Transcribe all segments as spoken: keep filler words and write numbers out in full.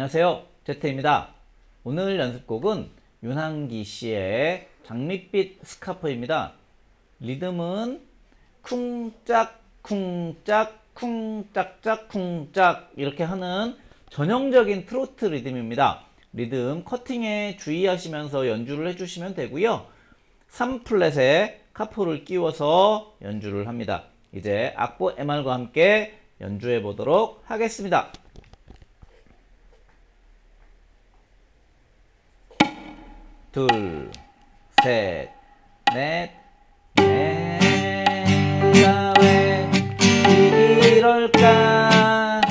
안녕하세요, 제트입니다. 오늘 연습곡은 윤항기 씨의 장밋빛 스카프입니다. 리듬은 쿵짝 쿵짝 쿵짝짝 쿵짝 이렇게 하는 전형적인 트로트 리듬입니다. 리듬 커팅에 주의하시면서 연주를 해주시면 되고요. 삼 플랫에 카포를 끼워서 연주를 합니다. 이제 악보 엠알과 함께 연주해 보도록 하겠습니다. 둘, 셋, 넷, 내가 왜 이럴까?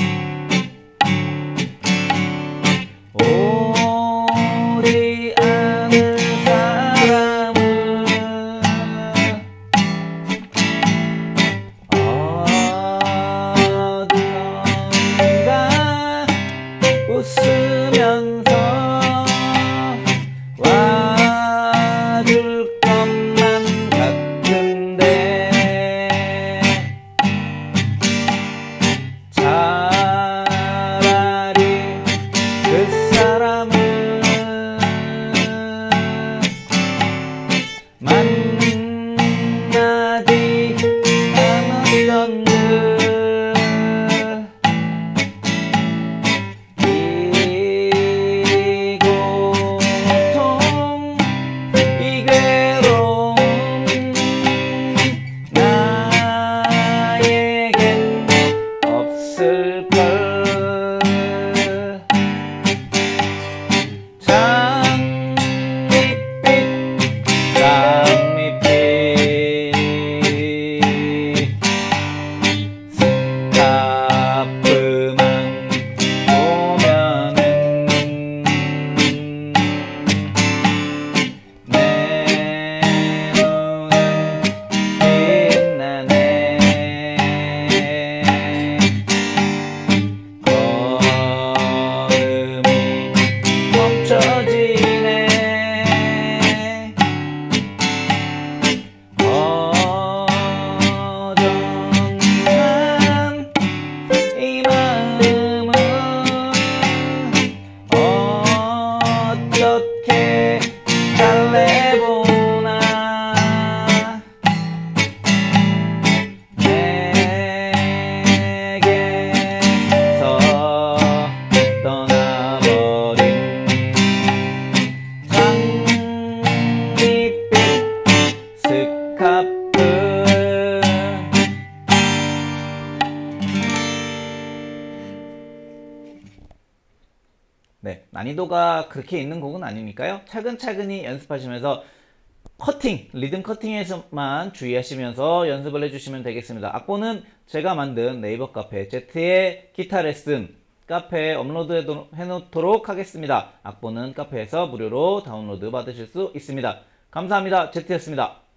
오지 않을 사람을 어디론가 웃으면서 와줄 것만 같은데 차라리 그 사람을 만나지 않았던들 어떻게 달래보나 내게서 떠나버린 장밋빛 스카프. 네, 난이도가 그렇게 있는 곡은 아니니까요. 차근차근히 연습하시면서 커팅, 리듬 커팅에서만 주의하시면서 연습을 해주시면 되겠습니다. 악보는 제가 만든 네이버 카페 제트의 기타 레슨 카페에 업로드 해놓도록 하겠습니다. 악보는 카페에서 무료로 다운로드 받으실 수 있습니다. 감사합니다. 제트였습니다.